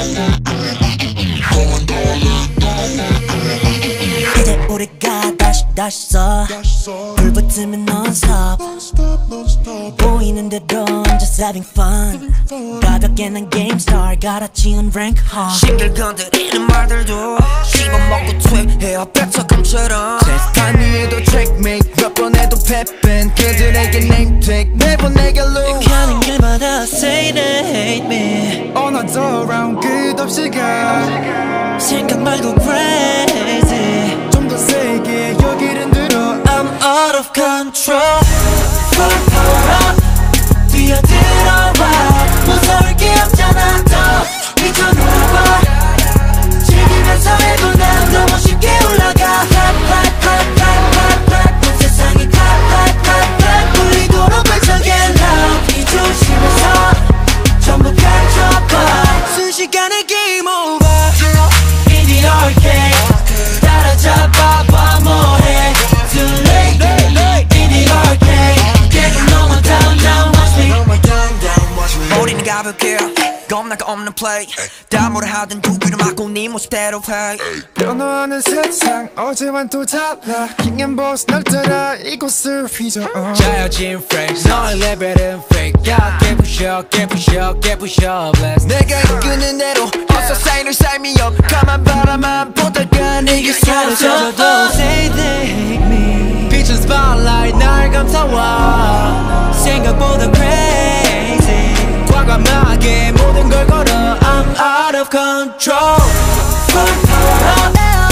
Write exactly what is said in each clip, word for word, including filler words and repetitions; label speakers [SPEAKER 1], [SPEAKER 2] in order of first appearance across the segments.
[SPEAKER 1] 이제 우리가 다시 다시 써 불 붙으면 non-stop 보이는 대로 I'm just having fun 가볍게 난 game star 갈아치운 rank huh.
[SPEAKER 2] 심들 건드리는 말들도 씹어먹고 퇴해야 백석감처럼
[SPEAKER 3] 테스트한 위에도 checkmate 몇 번 해도 패밴 그들에게 name tag 매번 내게 lose
[SPEAKER 1] 가는 길마다 say they hate me
[SPEAKER 3] 어나더 round 끝없이 가
[SPEAKER 1] 생각 말고 crazy
[SPEAKER 3] 좀 더 세게 여기를 들어
[SPEAKER 1] I'm out of control Full power up 뛰어들어와 무서울 게 없잖아 더 미쳐 놀아봐 즐기면서 해도 난 너무 쉽게 올라가 Hot hot hot hot hot hot 온 세상이 hot hot hot hot 울리도록 외쳐 get loud 이 조심해서 전부 펼쳐봐 순식간에 game over In the arcade 따라잡아봐 뭐해 Too late In the arcade 계속 넘어 down down watch me
[SPEAKER 2] 머리는 가볍게 겁나가 없는 play 다 뭐라 하든 두기를 막고 네 모습대로 해
[SPEAKER 3] 변화하는 세상 어제와는 또 달라 King and boss 날 따라 이곳을 휘저어
[SPEAKER 4] 짜여진 flex 너의 레벨은 fake 야 깨부셔 깨부셔 깨부셔 blast
[SPEAKER 3] 내가 이끄는 대로 어서 사인을 삶이 up 가만 바라만 보다가 네게
[SPEAKER 1] 가려져도 say they hate me
[SPEAKER 4] 빛은 spotlight 날 감싸와
[SPEAKER 1] 생각보다 crazy
[SPEAKER 4] 과감하게 모든 걸 걸어
[SPEAKER 1] I'm out of control Full power up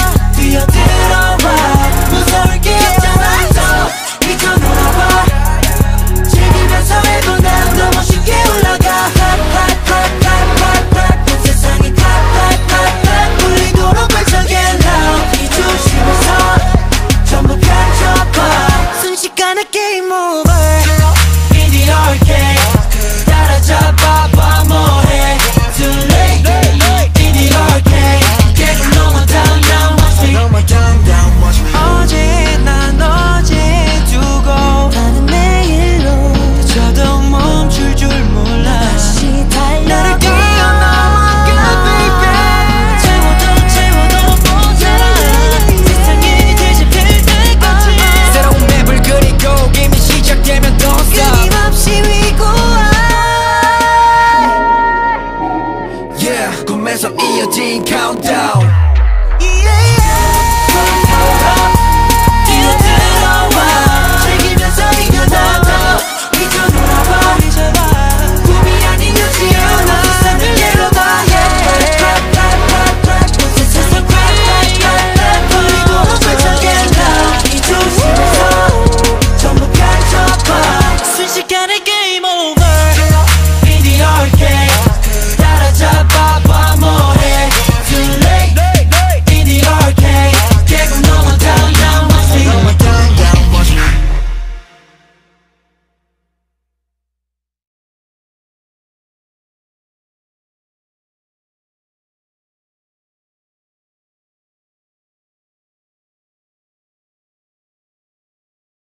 [SPEAKER 1] 뛰어들어와 무서울 게 없잖아 더 미쳐 놀아봐 즐기면서 해도 난 너무 쉽게 올라가 Hot hot hot hot hot hot 온 세상이 hot hot hot hot 울리도록 외쳐 get loud 이 조심해서 전부 펼쳐봐 순식간에 game over In the arcade 따라잡아봐 뭐해 Too late In the arcade 계속 넘어 down down watch me 어제 난 어제 두고 다른 내일로 다쳐도 멈출 줄 몰라 다시 달려 나를 뛰어넘어가 baby 채워도 채워도 모자라 세상이 뒤집힐 때까지
[SPEAKER 4] 새로운 맵을 그리고 이미 시작되면 don't stop
[SPEAKER 1] 끊임없이 위고와
[SPEAKER 3] Yeah 꿈에서 이어진 countdown